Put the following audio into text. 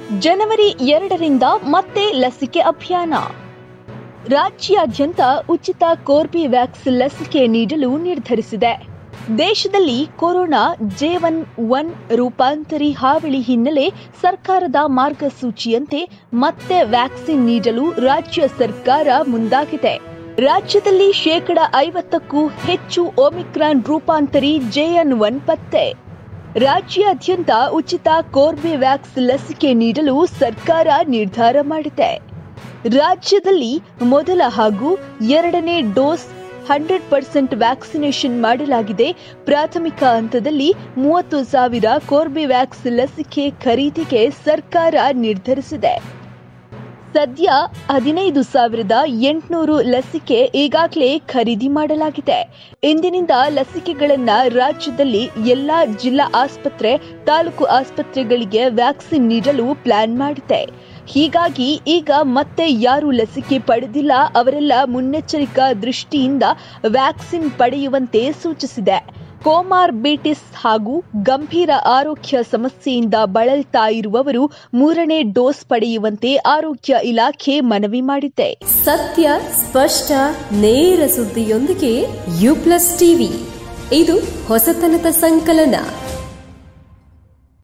ಜನವರಿ 2ರಿಂದ ಮತ್ತೆ ಲಸಿಕೆ ಅಭಿಯಾನ. ರಾಜ್ಯಾದ್ಯಂತ ಉಚಿತ ಕೋರ್ಬಿವ್ಯಾಕ್ಸ್ ಲಸಿಕೆ ನೀಡಲು ನಿರ್ಧರಿಸಿದೆ. ದೇಶದಲ್ಲಿ ಕೊರೋನಾ J1 ರೂಪಾಂತರಿ ಹಾವಳಿ ಹಿನ್ನೆಲೆ ಸರ್ಕಾರದ ಮಾರ್ಗಸೂಚಿಯಂತೆ ಮತ್ತೆ ವ್ಯಾಕ್ಸಿನ್ ನೀಡಲು ರಾಜ್ಯ ಸರ್ಕಾರ ಮುಂದಾಗಿದೆ. ರಾಜ್ಯದಲ್ಲಿ 50%ಕ್ಕೂ ಹೆಚ್ಚು ಒಮಿಕ್ರಾನ್ ರೂಪಾಂತರಿ JN1 ಪತ್ತೆ. ರಾಜ್ಯಾದ್ಯಂತ ಉಚಿತ ಕೋರ್ಬಿವ್ಯಾಕ್ಸ್ ಲಸಿಕೆ ನೀಡಲು ಸರ್ಕಾರ ನಿರ್ಧಾರ ಮಾಡಿದೆ. ರಾಜ್ಯದಲ್ಲಿ ಮೊದಲ ಹಾಗೂ ಎರಡನೇ ಡೋಸ್ 100% ವ್ಯಾಕ್ಸಿನೇಷನ್ ಮಾಡಲಾಗಿದೆ. ಪ್ರಾಥಮಿಕ ಹಂತದಲ್ಲಿ 30,000 ಕೋರ್ಬಿವ್ಯಾಕ್ಸ್ ಲಸಿಕೆ ಖರೀದಿಗೆ ಸರ್ಕಾರ ನಿರ್ಧರಿಸಿದೆ. ಸದ್ಯ 15,800 ಲಸಿಕೆ ಈಗಾಗಲೇ ಖರೀದಿ ಮಾಡಲಾಗಿದೆ. ಇಂದಿನಿಂದ ಲಸಿಕೆಗಳನ್ನು ರಾಜ್ಯದಲ್ಲಿ ಎಲ್ಲಾ ಜಿಲ್ಲಾ ಆಸ್ಪತ್ರೆ, ತಾಲೂಕು ಆಸ್ಪತ್ರೆಗಳಿಗೆ ವ್ಯಾಕ್ಸಿನ್ ನೀಡಲು ಪ್ಲಾನ್ ಮಾಡಿದೆ. ಹೀಗಾಗಿ ಈಗ ಮತ್ತೆ ಯಾರು ಲಸಿಕೆ ಪಡೆದಿಲ್ಲ ಅವರೆಲ್ಲ ಮುನ್ನೆಚ್ಚರಿಕಾ ದೃಷ್ಟಿಯಿಂದ ವ್ಯಾಕ್ಸಿನ್ ಪಡೆಯುವಂತೆ ಸೂಚಿಸಿದೆ. ಕೋಮಾರ್ಬಿಟಿಸ್ ಹಾಗೂ ಗಂಭೀರ ಆರೋಗ್ಯ ಸಮಸ್ಯೆಯಿಂದ ಬಳಲ್ತಾ ಇರುವವರು 3ನೇ ಡೋಸ್ ಪಡೆಯುವಂತೆ ಆರೋಗ್ಯ ಇಲಾಖೆ ಮನವಿ ಮಾಡಿದೆ. ಸತ್ಯ, ಸ್ಪಷ್ಟ, ನೇರ ಸುದ್ದಿಯೊಂದಿಗೆ U+ TV. ಇದು ಹೊಸತನದ ಸಂಕಲನ.